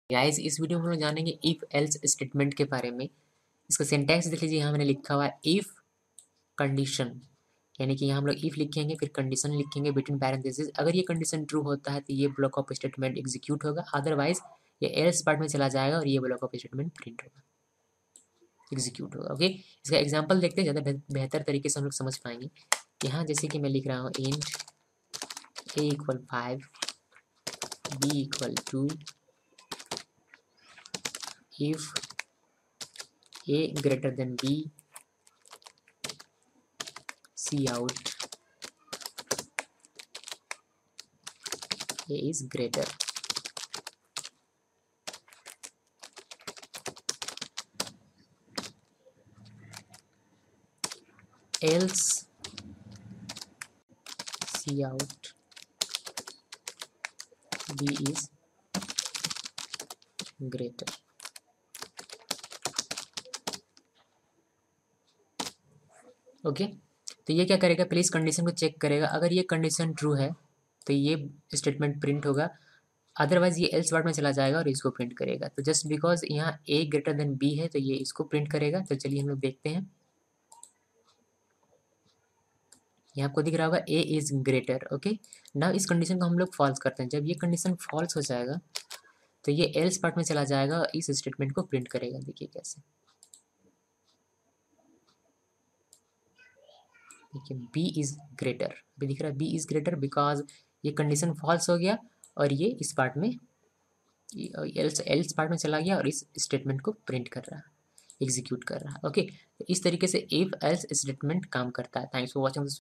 Guys इस video में हम लोग जानेंगे इफ एल्स स्टेटमेंट के बारे में। इसका सिंटैक्स देख लीजिए, यहाँ मैंने लिखा हुआ है इफ कंडीशन, यानी कि यहाँ हम लोग इफ लिखेंगे फिर कंडीशन लिखेंगे बिटवीन पैरेंथेसिस। अगर ये कंडीशन ट्रू होता है तो ये ब्लॉक ऑफ स्टेटमेंट एग्जीक्यूट होगा, अदरवाइज ये एल्स पार्ट में चला जाएगा और ये ब्लॉक ऑफ स्टेटमेंट प्रिंट होगा, एग्जीक्यूट होगा। ओके, इसका एग्जाम्पल देखते हैं, ज़्यादा बेहतर तरीके से हम लोग समझ पाएंगे। यहाँ जैसे कि मैं लिख रहा हूँ int a equal 5, b equal 2, if a greater than b, see out a is greater। else see out b is greater। Okay, तो ये क्या करेगा, पहले इस कंडीशन को चेक करेगा। अगर ये कंडीशन ट्रू है तो ये स्टेटमेंट प्रिंट होगा, अदरवाइज ये एल्स पार्ट में चला जाएगा और इसको प्रिंट करेगा। तो जस्ट बिकॉज यहाँ ए ग्रेटर देन बी है तो ये इसको प्रिंट करेगा। तो चलिए हम लोग देखते हैं, यहाँ आपको दिख रहा होगा ए इज ग्रेटर। ओके, ना इस कंडीशन को हम लोग फॉल्स करते हैं। जब ये कंडीशन फॉल्स हो जाएगा तो ये एल्स पार्ट में चला जाएगा और इस स्टेटमेंट को प्रिंट करेगा। देखिए कैसे, देखिए बी इज ग्रेटर, अभी दिख रहा है बी इज ग्रेटर बिकॉज ये कंडीशन फॉल्स हो गया और ये इस पार्ट में एल्स एल्स पार्ट में चला गया और इस स्टेटमेंट को प्रिंट कर रहा है, एग्जीक्यूट कर रहा है। ओके, तो इस तरीके से इफ एल्स स्टेटमेंट काम करता है। Thanks for watching this.